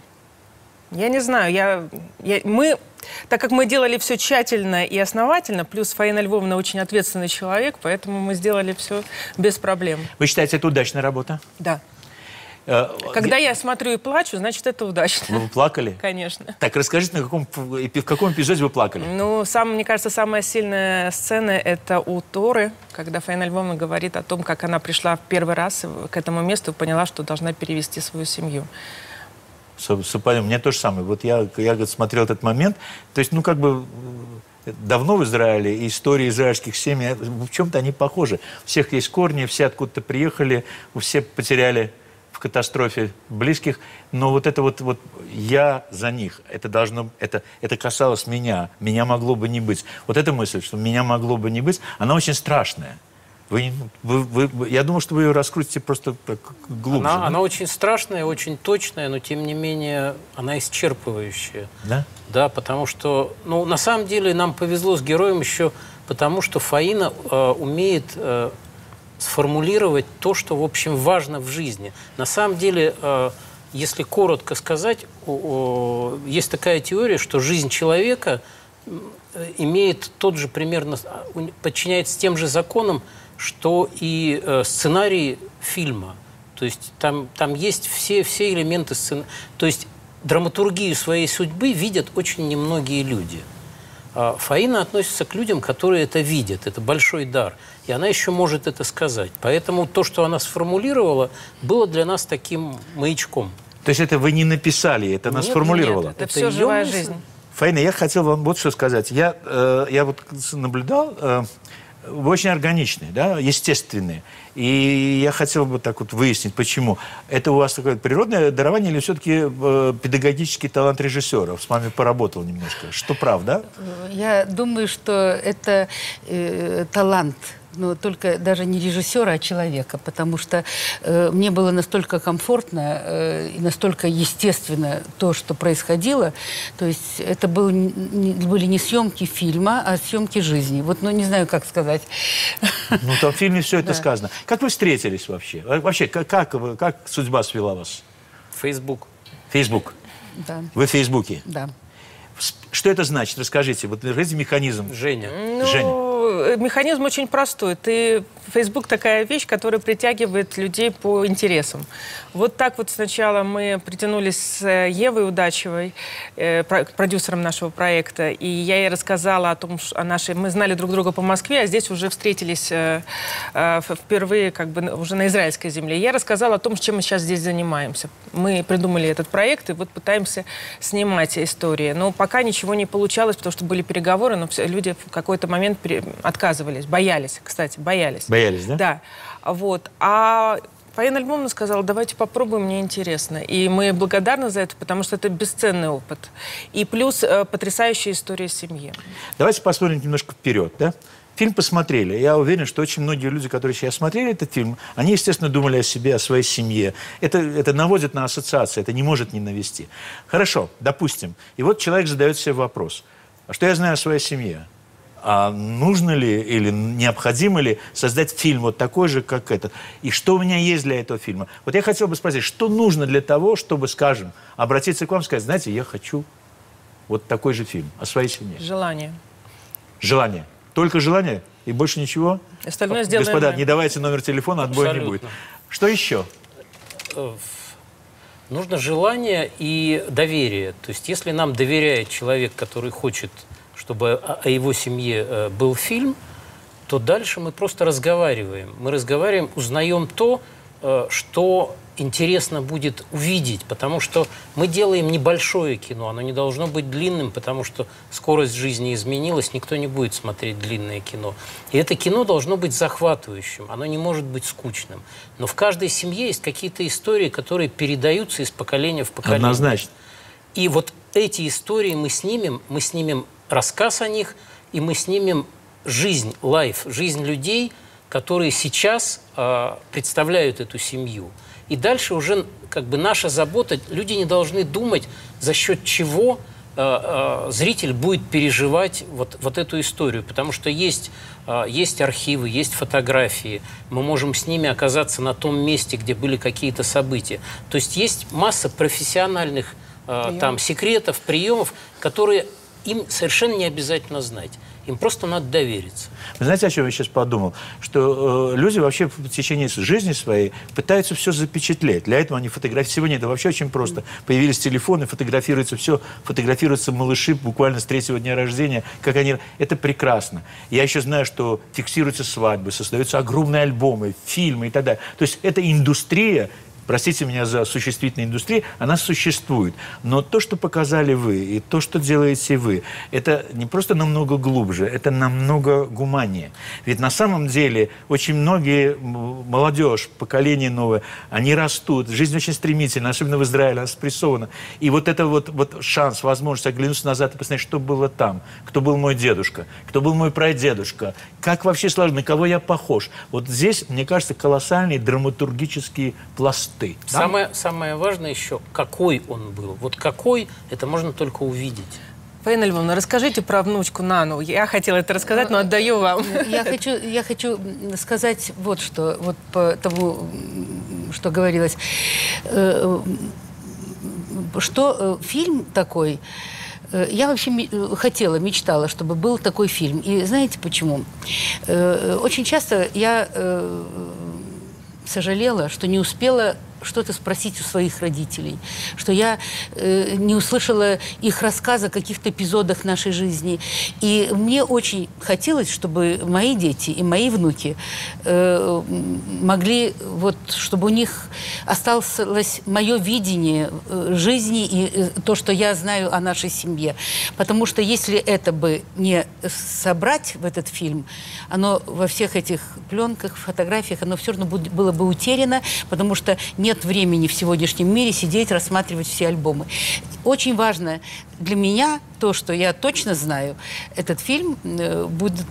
я не знаю. Я, я, мы, так как мы делали все тщательно и основательно, плюс Фаина Львовна очень ответственный человек, поэтому мы сделали все без проблем. Вы считаете, это удачная работа? Да. Когда я смотрю и плачу, значит, это удачно. Вы плакали? Конечно. Так, расскажите, на каком, в каком эпизоде вы плакали? Ну, сам, мне кажется, самая сильная сцена – это у Торы, когда Фаина Львовна говорит о том, как она пришла в первый раз к этому месту и поняла, что должна перевести свою семью. Совпадение. У меня то же самое. Вот я, я смотрел этот момент. То есть, ну, как бы давно в Израиле, и истории израильских семей, в чем-то они похожи. У всех есть корни, все откуда-то приехали, все потеряли в катастрофе близких, но вот это вот, вот я за них, это должно, это, это касалось меня, меня могло бы не быть. Вот эта мысль, что меня могло бы не быть, она очень страшная. Вы, вы, вы, я думал, что вы ее раскрутите просто так глубже. Она, да? она очень страшная, очень точная, но тем не менее она исчерпывающая. Да? Да, потому что, ну, на самом деле нам повезло с героем еще потому, что Фаина э, умеет э, сформулировать то, что, в общем, важно в жизни. На самом деле, э, если коротко сказать, о, о, есть такая теория, что жизнь человека имеет тот же примерно, подчиняется тем же законам, что и э, сценарий фильма. То есть там, там есть все, все элементы сценария. То есть драматургию своей судьбы видят очень немногие люди. А Фаина относится к людям, которые это видят. Это большой дар. И она еще может это сказать. Поэтому то, что она сформулировала, было для нас таким маячком. То есть это вы не написали, это она Нет, сформулировала? Нет, это, это все живая мысль. Жизнь. Фаина, я хотел вам вот что сказать. Я, э, я вот наблюдал... Э, Вы очень органичные, да, естественные. И я хотел бы так вот выяснить, почему. Это у вас такое природное дарование или все-таки э, педагогический талант режиссера? С вами поработал немножко. Что правда? Я думаю, что это э, талант. Но только даже не режиссера, а человека, потому что э, мне было настолько комфортно э, и настолько естественно то, что происходило. То есть это был, не, были не съемки фильма, а съемки жизни. Вот, ну, не знаю, как сказать. Ну, там в фильме все это Да. сказано. Как вы встретились вообще? Вообще, как, как, вы- как судьба свела вас? Фейсбук. Фейсбук. Да. Вы в Фейсбуке. Да. Что это значит? Расскажите. Вот расскажите механизм. Женя. Ну, Женя. механизм очень простой. Ты, Facebook такая вещь, которая притягивает людей по интересам. Вот так вот сначала мы притянулись с Евой Удачевой, э, про- продюсером нашего проекта, и я ей рассказала о том, что о нашей... Мы знали друг друга по Москве, а здесь уже встретились э, э, впервые как бы уже на израильской земле. Я рассказала о том, чем мы сейчас здесь занимаемся. Мы придумали этот проект и вот пытаемся снимать истории. Но пока ничего не получалось, потому что были переговоры, но все, люди в какой-то момент пере- отказывались, боялись, кстати, боялись. Боялись, да? Да. Вот. А Фаина Альбомовна сказала, давайте попробуем, мне интересно. И мы благодарны за это, потому что это бесценный опыт. И плюс э, потрясающая история семьи. Давайте посмотрим немножко вперед, да? Фильм посмотрели. Я уверен, что очень многие люди, которые сейчас смотрели этот фильм, они, естественно, думали о себе, о своей семье. Это, это наводит на ассоциации, это не может не навести. Хорошо, допустим. И вот человек задает себе вопрос. А что я знаю о своей семье? А нужно ли или необходимо ли создать фильм вот такой же, как этот? И что у меня есть для этого фильма? Вот я хотел бы спросить, что нужно для того, чтобы, скажем, обратиться к вам и сказать, знаете, я хочу вот такой же фильм о своей семье? Желание. Желание. Только желание и больше ничего? Остальное сделаем Господа, мы. не давайте номер телефона, отбоя не будет. Что еще? Нужно желание и доверие. То есть если нам доверяет человек, который хочет, чтобы о о его семье э, был фильм, то дальше мы просто разговариваем. Мы разговариваем, узнаем то, э, что интересно будет увидеть, потому что мы делаем небольшое кино, оно не должно быть длинным, потому что скорость жизни изменилась, никто не будет смотреть длинное кино. И это кино должно быть захватывающим, оно не может быть скучным. Но в каждой семье есть какие-то истории, которые передаются из поколения в поколение. Однозначно. И вот эти истории мы снимем, мы снимем рассказ о них, и мы снимем жизнь, лайф, жизнь людей, которые сейчас э, представляют эту семью. И дальше уже как бы наша забота, люди не должны думать, за счет чего э, э, зритель будет переживать вот, вот эту историю, потому что есть, э, есть архивы, есть фотографии, мы можем с ними оказаться на том месте, где были какие-то события. То есть есть масса профессиональных э, там, секретов, приемов, которые им совершенно не обязательно знать. Им просто надо довериться. Вы знаете, о чем я сейчас подумал? Что э, люди вообще в течение жизни своей пытаются все запечатлеть. Для этого они фотографируют. Сегодня это вообще очень просто. Появились телефоны, фотографируется все, фотографируются малыши буквально с третьего дня рождения. Как они... Это прекрасно. Я еще знаю, что фиксируются свадьбы, создаются огромные альбомы, фильмы и так далее. То есть это индустрия простите меня за существительную индустрию, она существует. Но то, что показали вы, и то, что делаете вы, это не просто намного глубже, это намного гуманнее. Ведь на самом деле очень многие, молодежь, поколение новое, они растут, жизнь очень стремительна, особенно в Израиле, она спрессована. И вот это вот, вот шанс, возможность оглянуться назад и посмотреть, что было там, кто был мой дедушка, кто был мой прадедушка, как вообще сложно, на кого я похож. Вот здесь, мне кажется, колоссальные драматургические пласты. Да? Самое, самое важное еще, какой он был. Вот какой, это можно только увидеть. Фаина Львовна, расскажите про внучку Нану. Я хотела это рассказать, но отдаю вам. Я хочу, я хочу сказать вот что, вот по тому, что говорилось. Что фильм такой... Я вообще хотела, мечтала, чтобы был такой фильм. И знаете почему? Очень часто я сожалела, что не успела что-то спросить у своих родителей, что я э, не услышала их рассказа о каких-то эпизодах нашей жизни. И мне очень хотелось, чтобы мои дети и мои внуки э, могли, вот, чтобы у них осталось мое видение жизни и э, то, что я знаю о нашей семье. Потому что если это бы не собрать в этот фильм, оно во всех этих пленках, фотографиях, оно все равно будет, было бы утеряно, потому что нет времени в сегодняшнем мире сидеть, рассматривать все альбомы. Очень важно для меня то, что я точно знаю, этот фильм будет,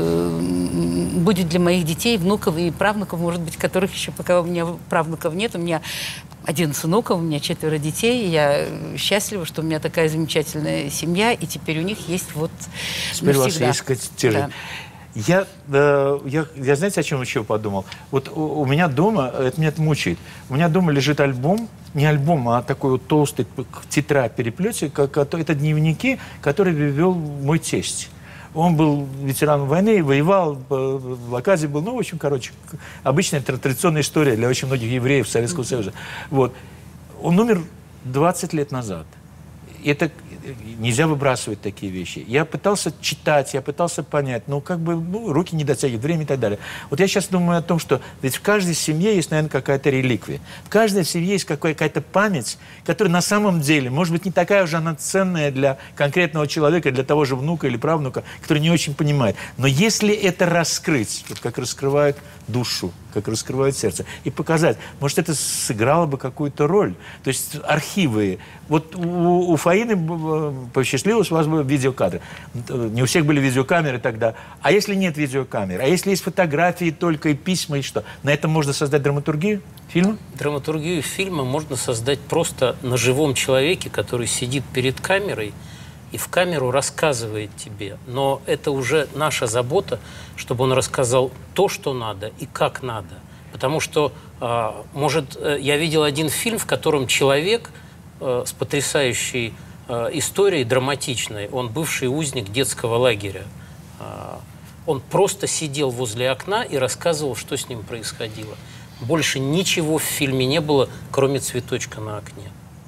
будет для моих детей, внуков и правнуков, может быть, которых еще пока у меня правнуков нет. У меня одиннадцать внуков, у меня четверо детей. Я счастлива, что у меня такая замечательная семья, и теперь у них есть вот теперь навсегда. У вас есть те же. Да. Я, э, я, я, знаете, о чем еще подумал? Вот у, у меня дома, это меня это мучает, у меня дома лежит альбом, не альбом, а такой вот толстый тетрадь переплете, как, это дневники, которые вел мой тесть. Он был ветераном войны, воевал, в блокаде был, ну, в общем, короче, обычная традиционная история для очень многих евреев Советского Союза. Вот. Он умер двадцать лет назад. Это нельзя выбрасывать такие вещи. Я пытался читать, я пытался понять, но как бы ну, руки не дотягивают, время и так далее. Вот я сейчас думаю о том, что ведь в каждой семье есть, наверное, какая-то реликвия. В каждой семье есть какая-то память, которая на самом деле, может быть, не такая уже она ценная для конкретного человека, для того же внука или правнука, который не очень понимает. Но если это раскрыть, вот как раскрывают душу, как раскрывают сердце, и показать, может, это сыграло бы какую-то роль. То есть архивы. Вот у, у Фаины посчастливилось, у вас были видеокадры. Не у всех были видеокамеры тогда. А если нет видеокамер? А если есть фотографии только и письма, и что? На этом можно создать драматургию фильма? Драматургию фильма можно создать просто на живом человеке, который сидит перед камерой и в камеру рассказывает тебе. Но это уже наша забота, чтобы он рассказал то, что надо и как надо. Потому что, э, может, э, я видел один фильм, в котором человек э, с потрясающей э, историей, драматичной, он бывший узник детского лагеря. Э, он просто сидел возле окна и рассказывал, что с ним происходило. Больше ничего в фильме не было, кроме цветочка на окне.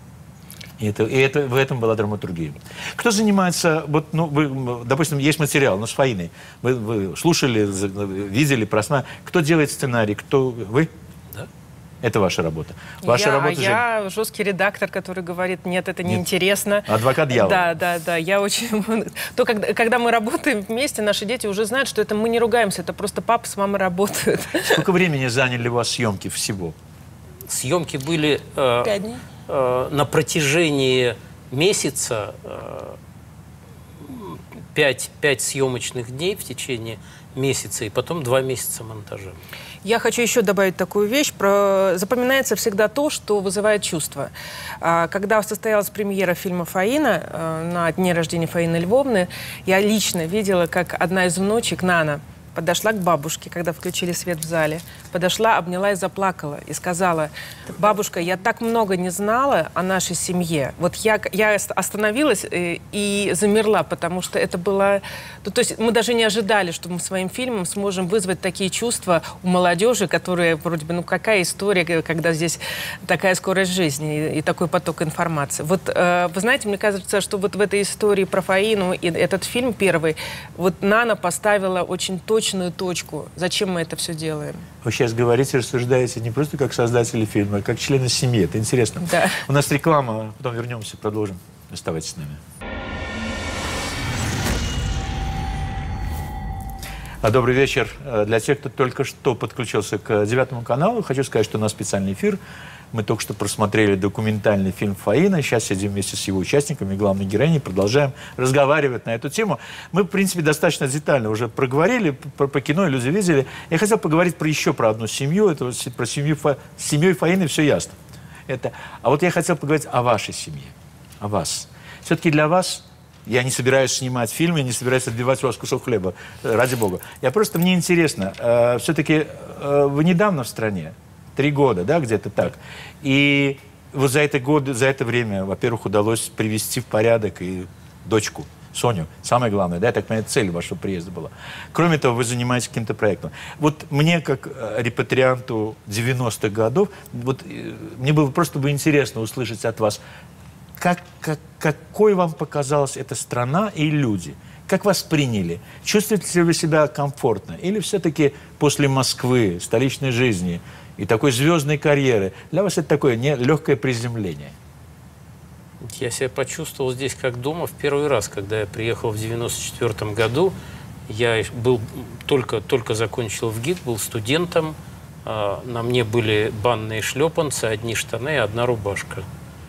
И, это, и это, в этом была драматургия. Кто занимается, вот, ну, вы, допустим, есть материал, ну, с Фаиной. Вы, вы слушали, видели, просматривали. Кто делает сценарий? Кто? Вы? Да. Это ваша работа. Ваша я, работа я же... жесткий редактор, который говорит, нет, это неинтересно. Адвокат дьявола. Да, да, да. Я очень... То, когда, когда мы работаем вместе, наши дети уже знают, что это мы не ругаемся, это просто папа с мамой работают. Сколько времени заняли у вас съемки всего? Съемки были... Э... Пять дней. На протяжении месяца пять, пять съемочных дней в течение месяца, и потом два месяца монтажа. Я хочу еще добавить такую вещь. Про... Запоминается всегда то, что вызывает чувства. Когда состоялась премьера фильма «Фаина» на дне рождения Фаины Львовны, я лично видела, как одна из внучек, Нана, подошла к бабушке, когда включили свет в зале, подошла, обняла и заплакала, и сказала: бабушка, я так много не знала о нашей семье. Вот я, я остановилась и, и замерла, потому что это было... Ну, то есть мы даже не ожидали, что мы своим фильмом сможем вызвать такие чувства у молодежи, которые вроде бы, ну какая история, когда здесь такая скорость жизни и, и такой поток информации. Вот э, вы знаете, мне кажется, что вот в этой истории про Фаину и этот фильм первый, вот Нана поставила очень точно конечную точку, зачем мы это все делаем. Вы сейчас говорите, рассуждаете не просто как создатели фильма, а как члены семьи. Это интересно. Да. У нас реклама, потом вернемся, продолжим. Оставайтесь с нами. Добрый вечер. Для тех, кто только что подключился к Девятому каналу, хочу сказать, что у нас специальный эфир. Мы только что просмотрели документальный фильм «Фаина». Сейчас сидим вместе с его участниками, главной героиней, продолжаем разговаривать на эту тему. Мы, в принципе, достаточно детально уже проговорили про, про кино, и люди видели. Я хотел поговорить про еще про одну семью. Это про семью Фа... с семьей Фаины все ясно. Это... А вот я хотел поговорить о вашей семье, о вас. Все-таки для вас... Я не собираюсь снимать фильмы, не собираюсь отбивать у вас кусок хлеба, ради бога. Я просто, мне интересно, э, все-таки э, вы недавно в стране, три года, да, где-то так. И вот за это, годы, за это время, во-первых, удалось привести в порядок и дочку, Соню, самое главное, да, я так понимаю, цель вашего приезда была. Кроме того, вы занимаетесь каким-то проектом. Вот мне, как репатрианту девяностых годов, вот, э, мне было просто бы интересно услышать от вас, Как, как, какой вам показалась эта страна и люди? Как вас приняли? Чувствуете ли вы себя комфортно? Или все-таки после Москвы, столичной жизни и такой звездной карьеры, для вас это такое не, легкое приземление? Я себя почувствовал здесь как дома в первый раз, когда я приехал в девяносто четвёртом году. Я был, только, только закончил ВГИК, был студентом. На мне были банные шлепанцы, одни штаны и одна рубашка.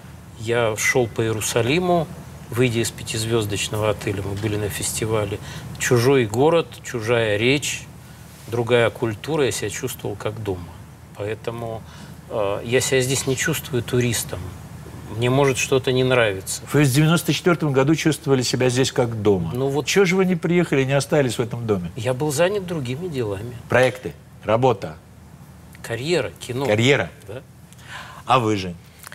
Я шел по Иерусалиму, выйдя из пятизвездочного отеля, мы были на фестивале. Чужой город, чужая речь, другая культура, я себя чувствовал как дома. Поэтому э, я себя здесь не чувствую туристом. Мне может что-то не нравиться. Вы в девяносто четвёртом году чувствовали себя здесь как дома. Ну вот. Чего же вы не приехали, не остались в этом доме? Я был занят другими делами. Проекты, работа. Карьера, кино. Карьера? Да. А вы же?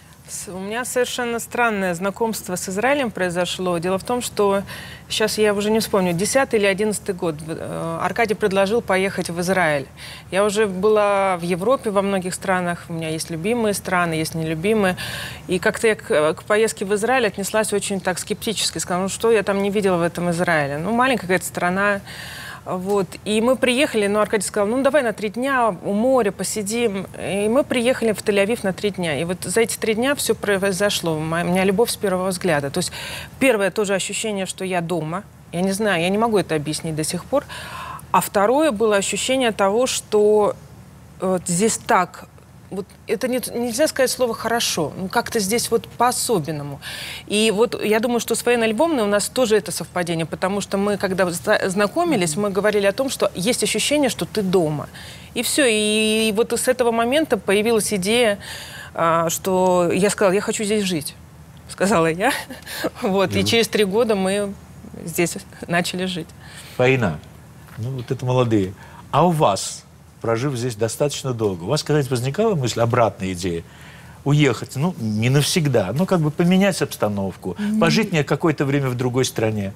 У меня совершенно странное знакомство с Израилем произошло. Дело в том, что сейчас я уже не вспомню, десятый или одиннадцатый год Аркадий предложил поехать в Израиль. Я уже была в Европе во многих странах, у меня есть любимые страны, есть нелюбимые. И как-то я к, к поездке в Израиль отнеслась очень так скептически. Сказала, ну что я там не видела в этом Израиле? Ну, маленькая какая-то страна. Вот. И мы приехали, но Аркадий сказал, ну давай на три дня у моря посидим. И мы приехали в Тель-Авив на три дня. И вот за эти три дня все произошло. У меня любовь с первого взгляда. То есть первое тоже ощущение, что я дома. Я не знаю, я не могу это объяснить до сих пор. А второе было ощущение того, что вот здесь так... Вот это не, нельзя сказать слово «хорошо», ну как-то здесь вот по-особенному. И вот я думаю, что с Фаиной Львовной у нас тоже это совпадение, потому что мы, когда знакомились, мы говорили о том, что есть ощущение, что ты дома. И все, и, и вот с этого момента появилась идея, а, что я сказала, я хочу здесь жить, сказала я. Вот, mm-hmm. И через три года мы здесь начали жить. Фаина, ну вот это молодые. А у вас... прожив здесь достаточно долго, у вас когда-нибудь возникала мысль, обратная идея, уехать, ну, не навсегда, но как бы поменять обстановку, mm-hmm. пожить не какое-то время в другой стране?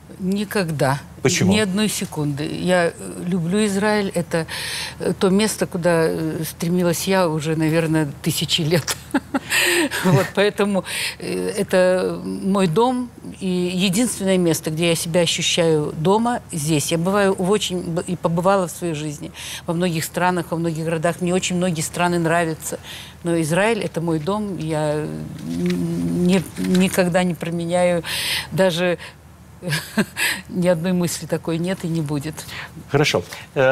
Никогда. Почему? Ни одной секунды. Я люблю Израиль. Это то место, куда стремилась я уже, наверное, тысячи лет. Вот, поэтому это мой дом. И единственное место, где я себя ощущаю дома, здесь. Я бываю в очень... и побывала в своей жизни во многих странах, во многих городах. Мне очень многие страны нравятся. Но Израиль — это мой дом. Я не, никогда не променяю даже... Ни одной мысли такой нет и не будет. Хорошо.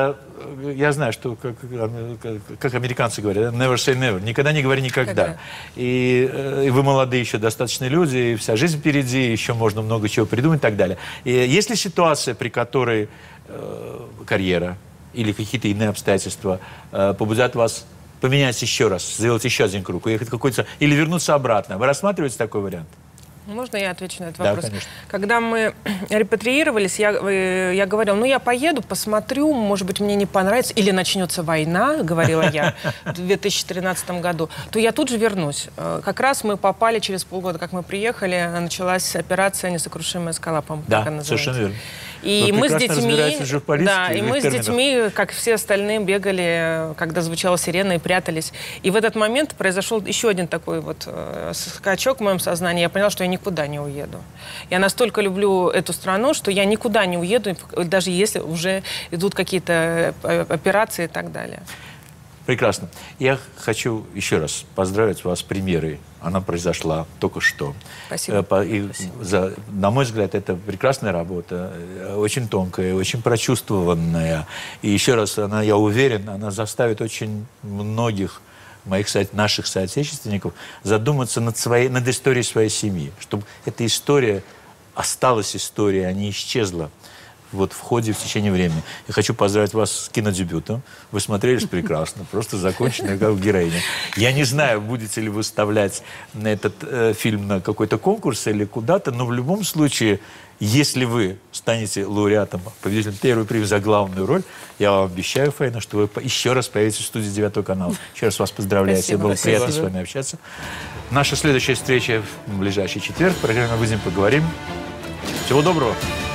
Я знаю, что, как, как американцы говорят, never say never, никогда не говори никогда. И, и вы молодые еще достаточные люди, и вся жизнь впереди, еще можно много чего придумать и так далее. И есть ли ситуация, при которой э, карьера или какие-то иные обстоятельства э, побудят вас поменять еще раз, сделать еще один круг, уехать какой-то, или вернуться обратно? Вы рассматриваете такой вариант? Можно я отвечу на этот да, вопрос? Конечно. Когда мы репатриировались, я, я говорила, ну я поеду, посмотрю, может быть, мне не понравится, или начнется война, говорила я, в две тысячи тринадцатом году, то я тут же вернусь. Как раз мы попали через полгода, как мы приехали, началась операция «Несокрушимая скала», по-моему, да, так она называется. Совершенно верно. И Вы мы с прекрасно детьми, разбираетесь уже в политике да, и и в мы с терминах. детьми, как все остальные, бегали, когда звучала сирена, и прятались. И в этот момент произошел еще один такой вот э, скачок в моем сознании. Я поняла, что я никуда не уеду. Я настолько люблю эту страну, что я никуда не уеду, даже если уже идут какие-то операции и так далее. Прекрасно. Я хочу еще раз поздравить вас с премьерой. Она произошла только что. Спасибо. Э, по- и за- на мой взгляд, это прекрасная работа, э, очень тонкая, очень прочувствованная. И еще раз, она, я уверен, она заставит очень многих моих, со- наших соотечественников задуматься над, своей, над историей своей семьи, чтобы эта история осталась историей, а не исчезла вот в ходе, в течение времени. Я хочу поздравить вас с кинодебютом. Вы смотрелись прекрасно, просто законченная как героиня. Я не знаю, будете ли вы вставлять этот э, фильм на какой-то конкурс или куда-то, но в любом случае, если вы станете лауреатом, победителем первой премии за главную роль, я вам обещаю, Фаина, что вы по- еще раз появитесь в студии девятого канала. Еще раз вас поздравляю. Спасибо. Было Спасибо. приятно с вами общаться. Наша следующая встреча в ближайший четверг. В программе «Выйдем, поговорим». Всего доброго.